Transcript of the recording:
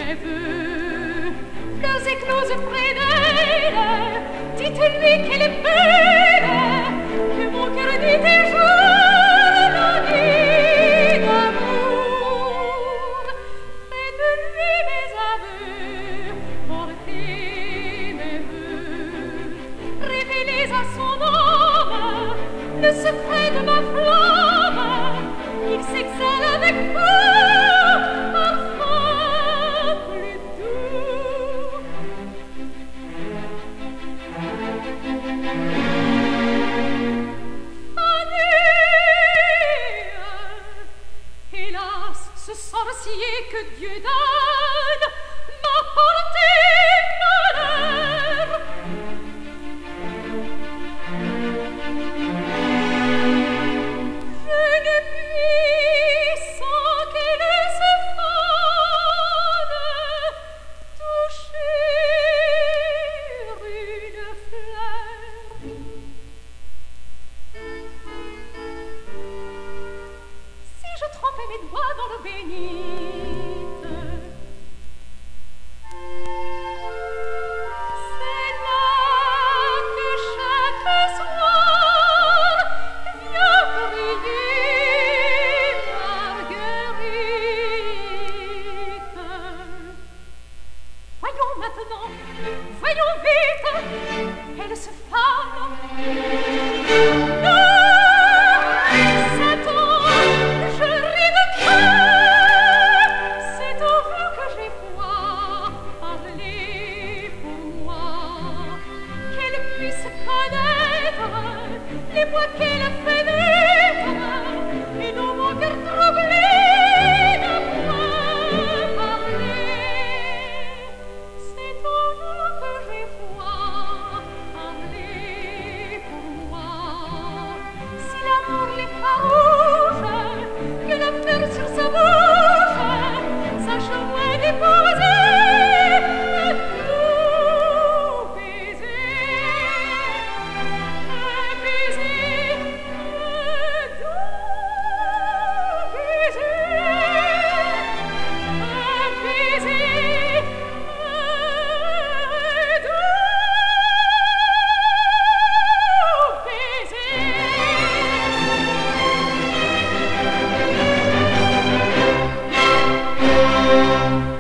mes vœux. Fleurs écloses près d'elle, dites-lui qu'elle est belle, que mon cœur dit toujours la nuit d'amour. Faites-lui mes aveux, portez mes vœux, révélez à son âme le secret de ma flamme. Il s'exhale avec vous, parfum plus doux. Hélas, ce sorcier que Dieu donne m'a porté malheur. Je ne puis, sans qu'elle se fane, toucher une fleur. Si je trempais mes doigts dans l'eau bénite, c'est là que chaque soir vient briller Marguerite. Voyons maintenant, voyons vite, elle se fane. Les mots qu'elle a fait naître et dans mon cœur troublé n'a point parlé. C'est ton nom que j'ai foi, parlez pour moi. Si l'amour les farouche, que la fleur sur sa bouche sache au moins déposer un doux baiser. Thank you.